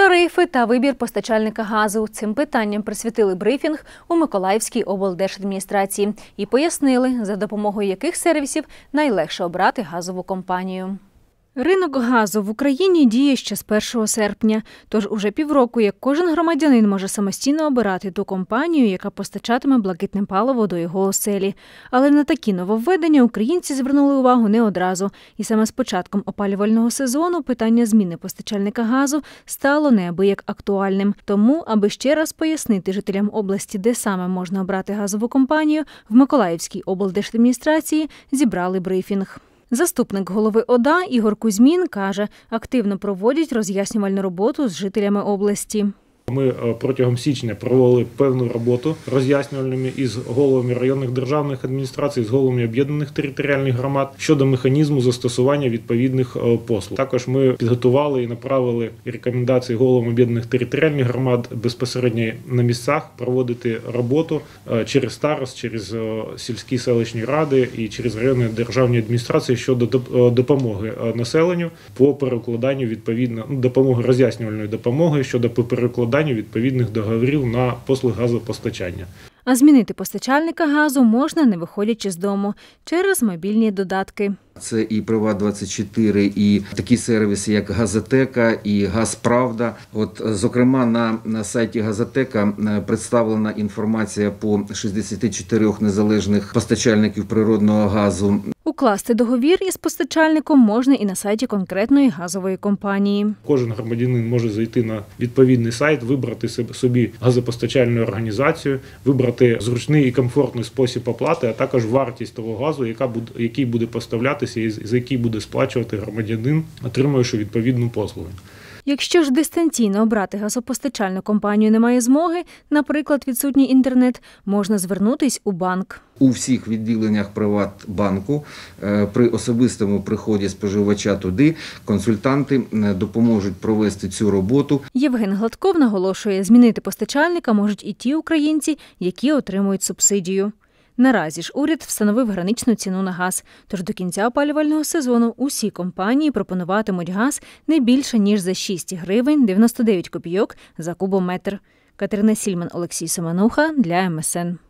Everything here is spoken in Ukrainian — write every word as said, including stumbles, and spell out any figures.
Тарифи та вибір постачальника газу. Цим питанням присвятили брифінг у Миколаївській облдержадміністрації і пояснили, за допомогою яких сервісів найлегше обрати газову компанію. Ринок газу в Україні діє ще з першого серпня, тож уже півроку, як кожен громадянин може самостійно обирати ту компанію, яка постачатиме блакитне паливо до його оселі. Але на такі нововведення українці звернули увагу не одразу. І саме з початком опалювального сезону питання зміни постачальника газу стало неабияк актуальним. Тому, аби ще раз пояснити жителям області, де саме можна обрати газову компанію, в Миколаївській облдержадміністрації зібрали брифінг. Заступник голови ОДА Ігор Кузьмін каже, активно проводять роз'яснювальну роботу з жителями області. Ми протягом січня провели певну роботу роз'яснювальними із головами районних державних адміністрацій, з головами об'єднаних територіальних громад щодо механізму застосування відповідних послуг. Також ми підготували і направили рекомендації головам об'єднаних територіальних громад безпосередньо на місцях проводити роботу через старост, через сільські селищні ради і через районні державні адміністрації щодо допомоги населенню по перекладанню відповідно допомоги роз'яснювальної допомоги щодо перекладання відповідних договорів на послуги газопостачання. А змінити постачальника газу можна, не виходячи з дому, через мобільні додатки. Це і Приват двадцять чотири, і такі сервіси, як Газотека, і Газправда. От, зокрема, на, на сайті Газотека представлена інформація по шістдесяти чотирьох незалежних постачальників природного газу. Укласти договір із постачальником можна і на сайті конкретної газової компанії. Кожен громадянин може зайти на відповідний сайт, вибрати собі газопостачальну організацію, вибрати зручний і комфортний спосіб оплати, а також вартість того газу, яка буде, який буде поставлятися і за який буде сплачувати громадянин, отримуючи відповідну послугу. Якщо ж дистанційно обрати газопостачальну компанію немає змоги, наприклад, відсутній інтернет, можна звернутись у банк. У всіх відділеннях Приватбанку при особистому приході споживача туди консультанти допоможуть провести цю роботу. Євген Гладков наголошує, змінити постачальника можуть і ті українці, які отримують субсидію. Наразі ж уряд встановив граничну ціну на газ, тож до кінця опалювального сезону усі компанії пропонуватимуть газ не більше, ніж за шість гривень дев'яносто дев'ять копійок за кубометр. Катерина Сільман, Олексій Семенуха для ем ес ен.